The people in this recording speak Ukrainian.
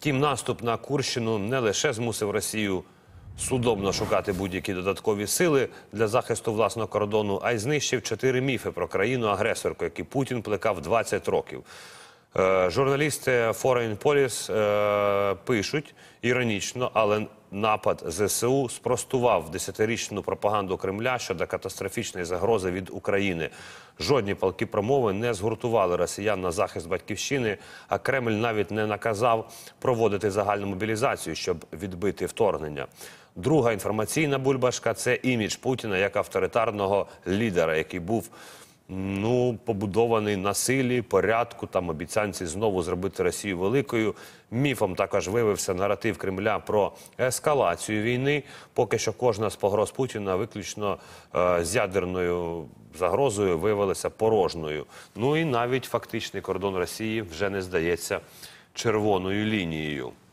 Втім, наступ на Курщину не лише змусив Росію судомно шукати будь-які додаткові сили для захисту власного кордону, а й знищив 4 міфи про країну-агресорку, які Путін плекав 20 років. Журналісти Foreign Policy пишуть іронічно, але напад ЗСУ спростував десятирічну пропаганду Кремля щодо катастрофічної загрози від України. Жодні палкі промови не згуртували росіян на захист батьківщини, а Кремль навіть не наказав проводити загальну мобілізацію, щоб відбити вторгнення. Друга інформаційна бульбашка – це імідж Путіна як авторитарного лідера, який був побудований на силі, порядку, там обіцянці знову зробити Росію великою. Міфом також виявився наратив Кремля про ескалацію війни. Поки що кожна з погроз Путіна виключно з ядерною загрозою виявилася порожньою. Ну і навіть фактичний кордон Росії вже не здається червоною лінією.